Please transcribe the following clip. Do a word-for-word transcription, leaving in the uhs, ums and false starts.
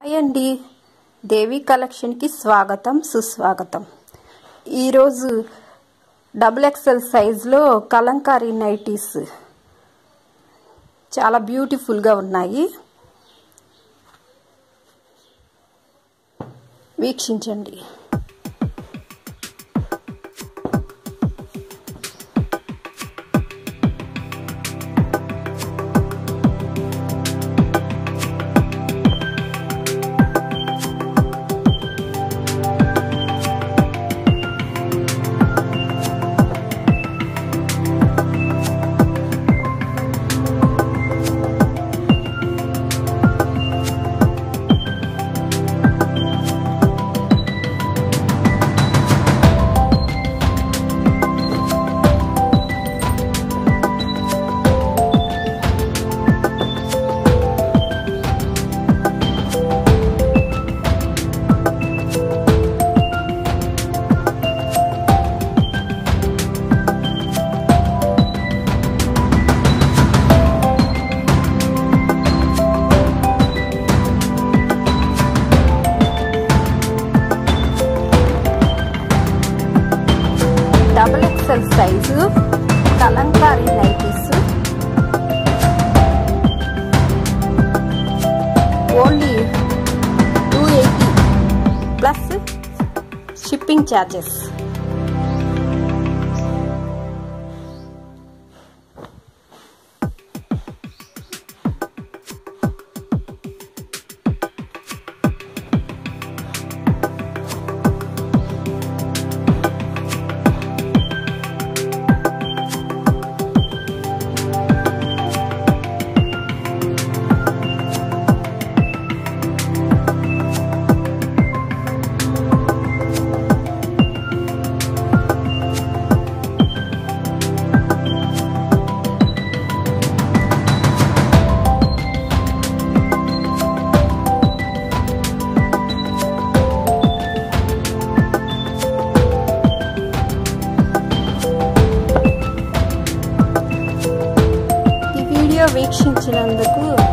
Hi అండి, దేవి collection కి స్వాగతం సుస్వాగతం. ఈరోజు డబుల్ ఎక్సెల్ సైజులో కలంకారీ నైటీస్ చాలా బ్యూటిఫుల్గా ఉన్నాయి, వీక్షించండి. Double XL size Kalamkari nighties only two eighty plus shipping charges. వీక్షించినందుకు